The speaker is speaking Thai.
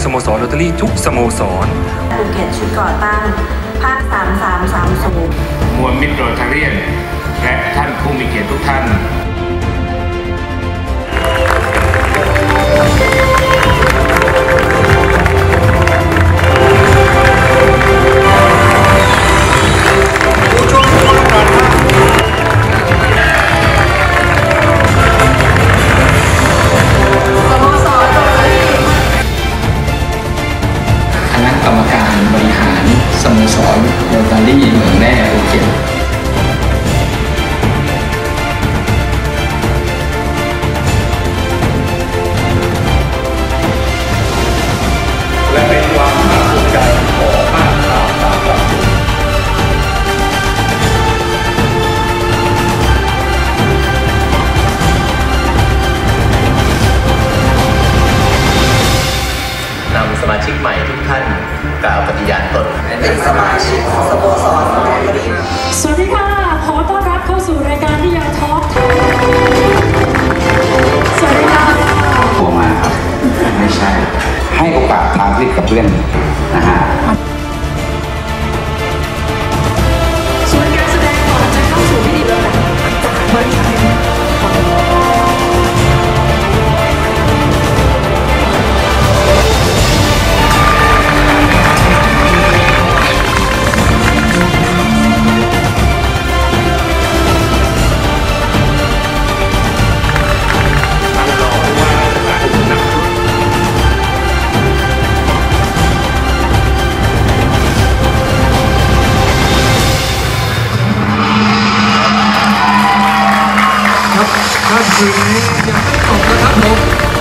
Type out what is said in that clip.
โมสรโรตารี่ทุกสโมสรภูเก็ตชุดก่อตั้งภาค3330 มวลมิตรโรตาเรียนและท่านผู้มีเกียรติทุกท่านคณะกรรมการบริหารสโมสรโรตารี่เมืองแร่ภูเก็ตและเป็นความภาคภูมิใจของภาคนำสมาชิกใหม่ทุกท่านกล่าวปฏิญาณตนเป็นสมาชิกของสโมสรโรตารี่สวัสดีค่ะขอต้อนรับเข้าสู่รายการที่ยังทอล์กสวัสดีค่ะผมมาครับไม่ใช่ให้โอกาสทางที่กับเพื่อนนะฮะส่วนการแสดงก่อนจะเข้าสู่พิธีเลยไม่ใช่ถ้าคืนนี้ยังไม่จบนะครับผม